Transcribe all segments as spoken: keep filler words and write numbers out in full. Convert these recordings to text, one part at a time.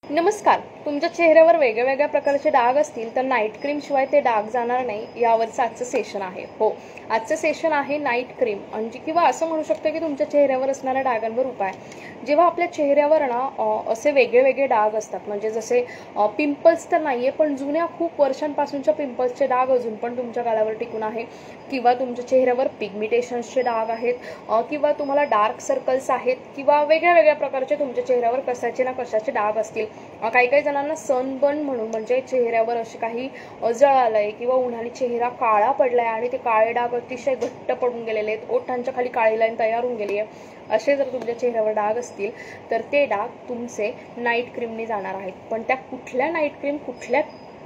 नमस्कार. तुमच्या चेहऱ्यावर वेगवेगळ्या प्रकारचे डाग असतील तर नाईट क्रीम शिवाय ते डाग जाणार नाही यावरचं आजचं सेशन आहे. हो, आजचं सेशन आहे नाईट क्रीम म्हणजे किंवा असं म्हणू शकतो की तुमच्या चेहऱ्यावर असणाऱ्या डागांवर उपाय. जेव्हा आपल्या चेहऱ्यावर ना असे वेगळे वेगळे डाग असतात, म्हणजे जसे पिंपल्स तर नाहीये पण जुन्या खूप वर्षांपासूनच्या पिंपल्सचे डाग अजून पण तुमच्या गालावर टिकून आहे, किंवा तुमच्या चेहऱ्यावर पिगमिटेशन्सचे डाग आहेत, किंवा तुम्हाला डार्क सर्कल्स आहेत, किंवा वेगळ्या वेगळ्या प्रकारचे तुमच्या चेहऱ्यावर कशाचे ना कशाचे डाग असतील. काही काही जणांना सनबर्न म्हणून म्हणजे चेहऱ्यावर असे काही जळ आलंय किंवा उन्हाने चेहरा काळा पडलाय आणि ते काळे डाग अतिशय घट्ट पडून गेलेले आहेत, ओठांच्या खाली काळी लाईन तयार होऊन गेली आहे. असे जर तुमच्या चेहऱ्यावर डाग असतील तर ते डाग तुमचे नाईट क्रीमने जाणार आहेत. पण त्या कुठल्या नाईट क्रीम कुठल्या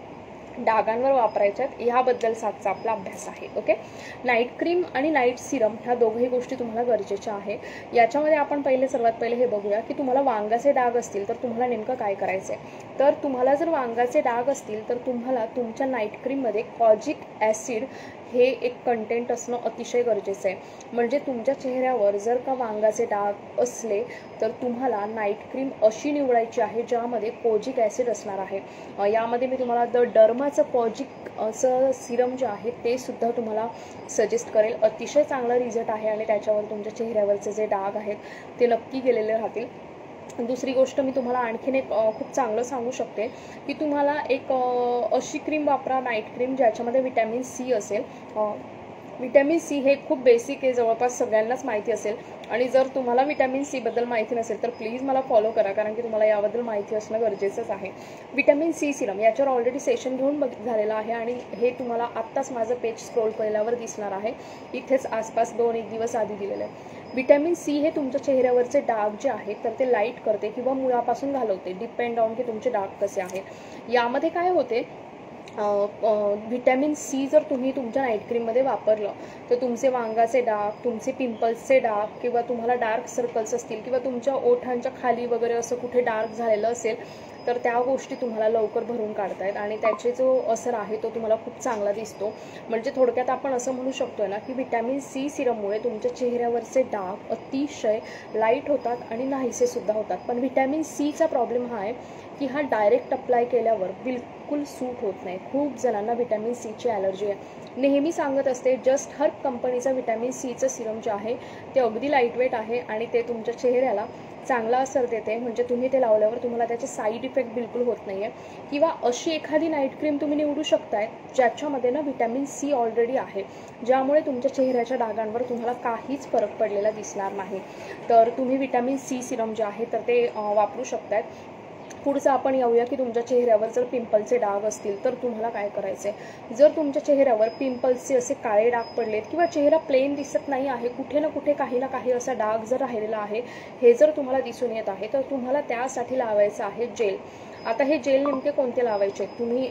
डागांवर वापरायच्यात याबद्दलचा आजचा आपला अभ्यास आहे. ओके, नाईट क्रीम आणि नाईट सिरम ह्या दोघही गोष्टी तुम्हाला गरजेच्या आहे. याच्यामध्ये आपण पहिले सर्वात पहिले हे बघूया की तुम्हाला वांगाचे डाग असतील तर तुम्हाला नेमकं काय करायचं आहे. तर तुम्हाला जर वांगाचे डाग असतील तर तुम्हाला तुमच्या नाईट क्रीममध्ये कॉजिक ॲसिड हे एक कंटेंट असणं अतिशय गरजेचं आहे. म्हणजे तुमच्या चेहऱ्यावर जर का वांगाचे डाग असले तर तुम्हाला नाईट क्रीम अशी निवडायची आहे ज्यामध्ये कोजिक ॲसिड असणार आहे. यामध्ये मी तुम्हाला द डर्माचं कॉजिक असं सिरम जे आहे ते सुद्धा तुम्हाला सजेस्ट करेल. अतिशय चांगला रिझल्ट आहे आणि त्याच्यावर तुमच्या चेहऱ्यावरचे जे डाग आहेत ते नक्की गेलेले राहतील. दुसरी गोष्ट मी तुम्हाला आणखीन एक खूप चांगलं सांगू शकते की तुम्हाला एक अशी क्रीम वापरा, नाईट क्रीम, ज्याच्यामध्ये विटॅमिन सी असेल. विटॅमिन सी हे खूप बेसिक आहे, जवळपास सगळ्यांनाच माहिती असेल. आणि जर तुम्हाला विटॅमिन सी बद्दल माहिती नसेल तर प्लीज मला फॉलो करा, कारण की तुम्हाला याबद्दल माहिती असणं गरजेचंच आहे. विटॅमिन सी सिरम याच्यावर ऑलरेडी सेशन घेऊन बघ झालेलं आहे आणि हे तुम्हाला आत्ताच माझं पेज स्क्रोल केल्यावर दिसणार आहे. इथेच आसपास दोन एक दिवस आधी दिलेलं आहे. विटॅमिन सी हे तुमच्या चेहऱ्यावरचे डाग जे आहेत तर ते लाईट करते किंवा मुळापासून घालवते, डिपेंड ऑन की तुमचे डाग कसे आहेत. यामध्ये काय होते, विटॅमिन सी जर तुम्ही तुमच्या नाईट क्रीममध्ये वापरलं तर तुमचे वांगाचे डाग, तुमचे पिंपल्सचे डाग, किंवा तुम्हाला डार्क सर्कल्स असतील किंवा तुमच्या ओठांच्या खाली वगैरे असं कुठे डार्क झालेलं असेल तर त्या गोष्टी तुम्हाला लवकर भरून काढतायत आणि त्याचे जो असर आहे तो तुम्हाला खूप चांगला दिसतो. म्हणजे थोडक्यात आपण असं म्हणू शकतोय ना की विटॅमिन सी सिरममुळे तुमच्या चेहऱ्यावरचे डाग अतिशय लाईट होतात आणि नाहीसे सुद्धा होतात. पण विटॅमिन सीचा प्रॉब्लेम हा आहे की हा डायरेक्ट अप्लाय केल्यावर बिलकुल सूट होत नाही. खूप जणांना विटॅमिन सीची ॲलर्जी आहे. नेहमी सांगत असते, जस्ट हर्ब कंपनीचं विटॅमिन सीचं सिरम जे आहे ते अगदी लाईटवेट आहे आणि ते तुमच्या चेहऱ्याला चांगला असर देते. म्हणजे तुम्ही ते लावल्यावर तुम्हाला त्याचे साईड इफेक्ट बिलकुल होत नाही आहे. किंवा अशी एखादी नाईट क्रीम तुम्ही निवडू शकताय ज्याच्यामध्ये ना विटॅमिन सी ऑलरेडी आहे, ज्यामुळे तुमच्या चेहऱ्याच्या डागांवर तुम्हाला काहीच फरक पडलेला दिसणार नाही. तर तुम्ही विटॅमिन सी सिरम जे आहे तर ते वापरू शकताय. पुढचं आपण येऊया की तुमच्या चेहऱ्यावर जर पिंपलचे डाग असतील तर तुम्हाला काय करायचं आहे. जर तुमच्या चेहऱ्यावर पिंपल्सचे असे काळे डाग पडलेत किंवा चेहरा प्लेन दिसत नाही आहे, कुठे ना कुठे काही ना काही असा डाग जर राहिलेला आहे, हे जर तुम्हाला दिसून येत आहे तर तुम्हाला त्यासाठी लावायचं आहे जेल. आता हे जेल नेमके कोणते लावायचे, तुम्ही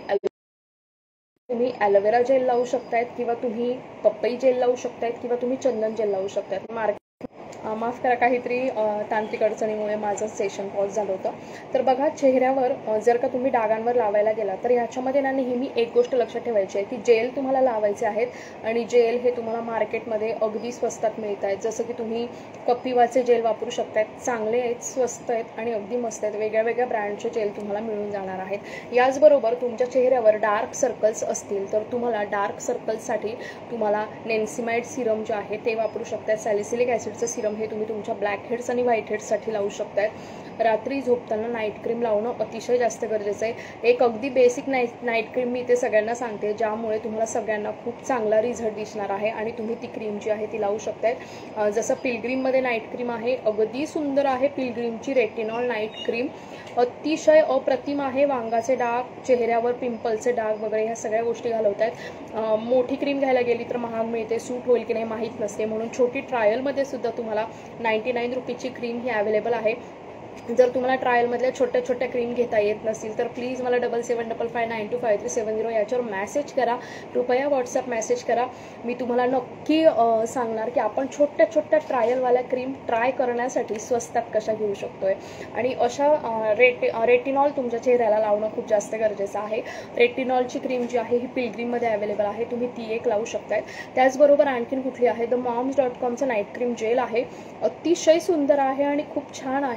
तुम्ही ॲलोवेरा जेल लावू शकतायत, किंवा तुम्ही पपई जेल लावू शकतायत, किंवा तुम्ही चंदन जेल लावू शकतायत. मार्केट माफ करा, काहीतरी तांत्रिक अडचणीमुळे माझं सेशन पॉज झालं होतं. तर बघा, चेहऱ्यावर जर का तुम्ही डागांवर लावायला गेला तर ह्याच्यामध्ये ना नेहमी एक गोष्ट लक्षात ठेवायची आहे की जेल तुम्हाला लावायचे आहेत आणि जेल हे तुम्हाला मार्केटमध्ये अगदी स्वस्तात मिळत आहेत. जसं की तुम्ही कपिवाचे जेल वापरू शकतायत, चांगले आहेत, स्वस्त आहेत आणि अगदी मस्त आहेत. वेगळ्या वेगळ्या ब्रँडचे जेल तुम्हाला मिळून जाणार आहेत. याचबरोबर तुमच्या चेहऱ्यावर डार्क सर्कल्स असतील तर तुम्हाला डार्क सर्कल्ससाठी तुम्हाला नेन्सिमाइड सिरम जे आहे ते वापरू शकताय. सॅलिसिलिक ॲसिडचं सिरम हे तुम्ही तुमच्या ब्लॅक हेड्स आणि व्हाईट हेड्ससाठी लावू शकताय. रात्री झोपताना नाईट क्रीम लावणं अतिशय जास्त गरजेचं आहे. एक अगदी बेसिक नाईट नाईट क्रीम मी इथे सगळ्यांना सांगते, ज्यामुळे तुम्हाला सगळ्यांना खूप चांगला रिझल्ट दिसणार आहे आणि तुम्ही ती क्रीम जी आहे ती लावू शकताय. जसं पिलग्रीममध्ये नाईट क्रीम आहे, अगदी सुंदर आहे पिलग्रीमची रेटिनॉल नाईट क्रीम, अतिशय अप्रतिम आहे. वांगाचे डाग, चेहऱ्यावर पिंपलचे डाग वगैरे ह्या सगळ्या गोष्टी घालवत आहेत. मोठी क्रीम घ्यायला गेली तर महाग मिळते, सूट होईल की नाही माहीत नसते, म्हणून छोटी ट्रायलमध्ये सुद्धा तुम्हाला नाईंटी नाईन रुपीजची क्रीम ही अवेलेबल आहे. जर तुम्हाला ट्रायलमधल्या छोट्या छोट्या क्रीम घेता येत नसतील तर प्लीज मला double seven double five nine two five three seven zero याच्यावर मॅसेज करा, कृपया व्हॉट्सअप मॅसेज करा. मी तुम्हाला नक्की सांगणार की आपण छोट्या छोट्या ट्रायलवाल्या क्रीम ट्राय करण्यासाठी स्वस्तात कशा घेऊ शकतोय. आणि अशा रेटि रेटिनॉल तुमच्या चेहऱ्याला लावणं खूप जास्त गरजेचं आहे. रेटिनॉलची क्रीम जी आहे ही पिलग्रीममध्ये अवेलेबल आहे, तुम्ही ती एक लावू शकताय. त्याचबरोबर आणखीन कुठली आहे, द मॉम्स डॉट कॉमचं नाईट क्रीम जेल आहे, अतिशय सुंदर आहे आणि खूप छान आहे, ते सुद्धा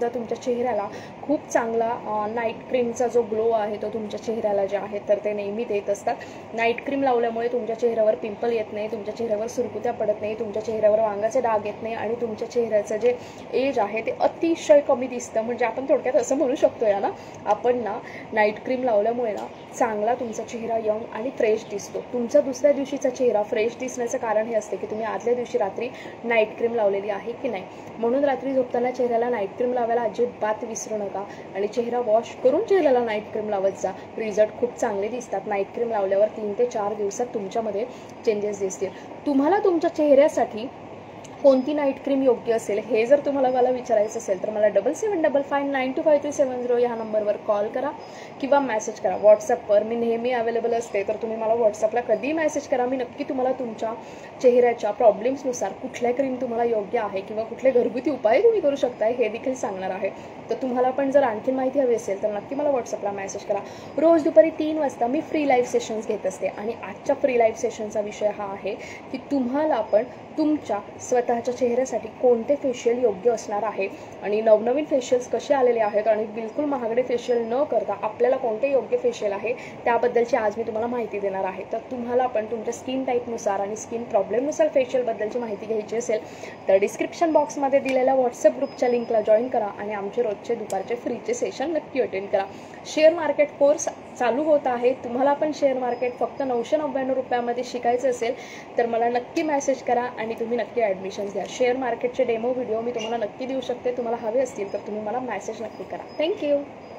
सुद्धा तुमच्या चेहऱ्याला खूप चांगला नाईट क्रीमचा जो ग्लो आहे तो तुमच्या चेहऱ्याला जे आहे तर ते नेहमी देत असतात. नाईट क्रीम लावल्यामुळे तुमच्या चेहऱ्यावर पिंपल येत नाही, तुमच्या चेहऱ्यावर सुरकुत्या पडत नाही, तुमच्या चेहऱ्यावर वांगाचे डाग येत नाही आणि तुमच्या चेहऱ्याचं जे एज आहे ते अतिशय कमी दिसतं. म्हणजे आपण थोडक्यात असं म्हणू शकतो या ना, आपण ना नाईट क्रीम लावल्यामुळे ना चांगला तुमचा चेहरा यंग आणि फ्रेश दिसतो. तुमचा दुसऱ्या दिवशीचा चेहरा फ्रेश दिसण्याचं कारण हे असते की तुम्ही आदल्या दिवशी रात्री नाईट क्रीम लावलेली आहे की नाही. म्हणून रात्री झोपताना चेहऱ्याला नाईट क्रीम लावायला अजिबात विसरू नका आणि चेहरा वॉश करून चेहऱ्याला नाईट क्रीम लावत जा. रिझल्ट खूप चांगले दिसतात. नाईट क्रीम लावल्यावर तीन ते चार दिवसात तुमच्यामध्ये चेंजेस दिसतील. तुम्हाला तुमच्या चेहऱ्यासाठी कोणती नाईट क्रीम योग्य असेल हे जर तुम्हाला मला विचारायचं असेल तर मला double seven double five nine two five three seven zero ह्या नंबरवर कॉल करा किंवा मेसेज करा. व्हॉट्सअपवर मी नेहमी अवेलेबल असते, तर तुम्ही मला व्हॉट्सअपला कधी मेसेज करा. मी नक्की तुम्हाला तुमच्या चेहऱ्याच्या प्रॉब्लेम्सनुसार कुठल्या क्रीम तुम्हाला योग्य आहे किंवा कुठले घरगुती उपाय तुम्ही करू शकताय हे देखील सांगणार आहे. तर तुम्हाला पण जर आणखी माहिती हवी असेल तर नक्की मला व्हॉट्सअपला मेसेज करा. रोज दुपारी तीन वाजता मी फ्री लाईव्ह सेशन्स घेत असते आणि आजच्या फ्री लाईव्ह सेशनचा विषय हा आहे की तुम्हाला पण तुमच्या स्वतःच्या चेहऱ्यासाठी कोणते फेशियल योग्य असणार आहे आणि नवनवीन फेशियल्स कसे आलेले आहेत आणि बिलकुल महागडे फेशियल न करता आपल्याला कोणते योग्य फेशियल आहे त्याबद्दलची आज मी तुम्हाला माहिती देणार आहे. तर तुम्हाला पण तुमच्या स्किन टाईपनुसार आणि स्किन प्रॉब्लेमनुसार फेशियलबद्दलची माहिती घ्यायची असेल तर डिस्क्रिप्शन बॉक्समध्ये दिलेल्या व्हॉट्सअप ग्रुपच्या लिंकला जॉईन करा आणि आमचे रोजचे दुपारचे फ्रीचे सेशन नक्की अटेंड करा. शेअर मार्केट कोर्स चालू होत आहे. तुम्हाला पण शेअर मार्केट फक्त नऊशे नव्याण्णव रुपयामध्ये शिकायचं असेल तर मला नक्की मेसेज करा आणि तुम्ही नक्की ॲडमिशन्स घ्या. शेअर मार्केटचे डेमो व्हिडिओ मी तुम्हाला नक्की देऊ शकते. तुम्हाला हवे असतील तर तुम्ही मला मेसेज नक्की करा. थँक्यू.